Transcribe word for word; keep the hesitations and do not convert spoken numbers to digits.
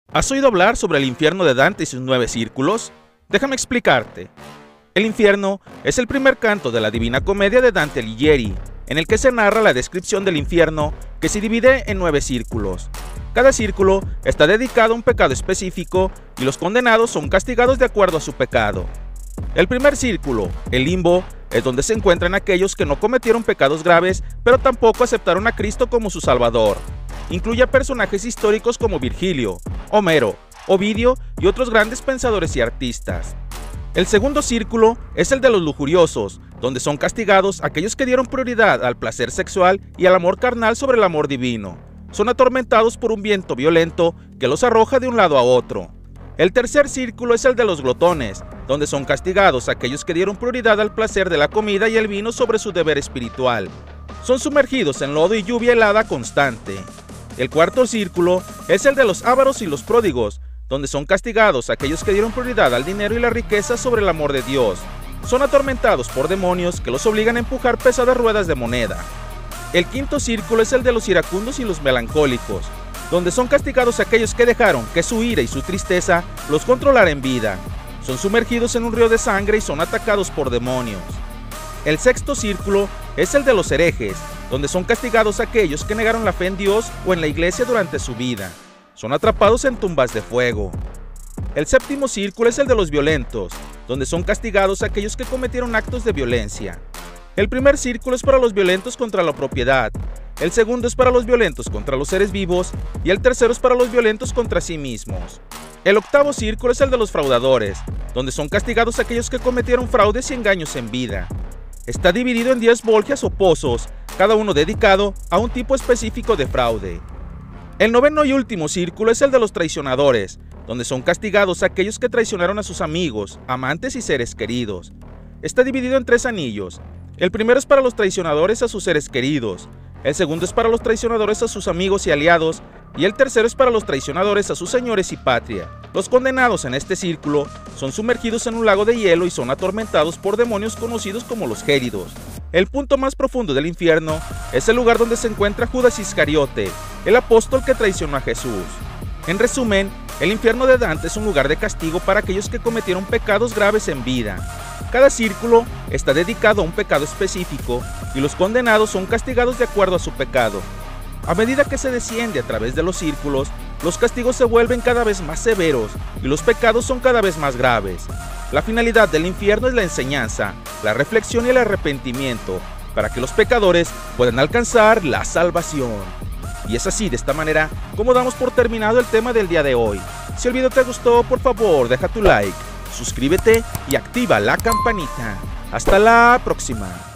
¿Has oído hablar sobre el infierno de Dante y sus nueve círculos? Déjame explicarte. El infierno es el primer canto de la Divina Comedia de Dante Alighieri, en el que se narra la descripción del infierno, que se divide en nueve círculos. Cada círculo está dedicado a un pecado específico y los condenados son castigados de acuerdo a su pecado. El primer círculo, el limbo, es donde se encuentran aquellos que no cometieron pecados graves, pero tampoco aceptaron a Cristo como su Salvador. Incluye a personajes históricos como Virgilio, Homero, Ovidio y otros grandes pensadores y artistas. El segundo círculo es el de los lujuriosos, donde son castigados aquellos que dieron prioridad al placer sexual y al amor carnal sobre el amor divino. Son atormentados por un viento violento que los arroja de un lado a otro. El tercer círculo es el de los glotones, donde son castigados aquellos que dieron prioridad al placer de la comida y el vino sobre su deber espiritual. Son sumergidos en lodo y lluvia helada constante. El cuarto círculo es el de los ávaros y los pródigos, donde son castigados aquellos que dieron prioridad al dinero y la riqueza sobre el amor de Dios. Son atormentados por demonios que los obligan a empujar pesadas ruedas de moneda. El quinto círculo es el de los iracundos y los melancólicos, donde son castigados aquellos que dejaron que su ira y su tristeza los controlara en vida. Son sumergidos en un río de sangre y son atacados por demonios. El sexto círculo es el de los herejes, donde son castigados aquellos que negaron la fe en Dios o en la iglesia durante su vida. Son atrapados en tumbas de fuego. El séptimo círculo es el de los violentos, donde son castigados aquellos que cometieron actos de violencia. El primer círculo es para los violentos contra la propiedad, el segundo es para los violentos contra los seres vivos y el tercero es para los violentos contra sí mismos. El octavo círculo es el de los fraudadores, donde son castigados aquellos que cometieron fraudes y engaños en vida. Está dividido en diez bolgias o pozos, cada uno dedicado a un tipo específico de fraude. El noveno y último círculo es el de los traicionadores, donde son castigados aquellos que traicionaron a sus amigos, amantes y seres queridos. Está dividido en tres anillos. El primero es para los traicionadores a sus seres queridos, el segundo es para los traicionadores a sus amigos y aliados, y el tercero es para los traicionadores a sus señores y patria. Los condenados en este círculo son sumergidos en un lago de hielo y son atormentados por demonios conocidos como los gélidos. El punto más profundo del infierno es el lugar donde se encuentra Judas Iscariote, el apóstol que traicionó a Jesús. En resumen, el infierno de Dante es un lugar de castigo para aquellos que cometieron pecados graves en vida. Cada círculo está dedicado a un pecado específico y los condenados son castigados de acuerdo a su pecado. A medida que se desciende a través de los círculos, los castigos se vuelven cada vez más severos y los pecados son cada vez más graves. La finalidad del infierno es la enseñanza, la reflexión y el arrepentimiento, para que los pecadores puedan alcanzar la salvación. Y es así, de esta manera, como damos por terminado el tema del día de hoy. Si el video te gustó, por favor, deja tu like, suscríbete y activa la campanita. Hasta la próxima.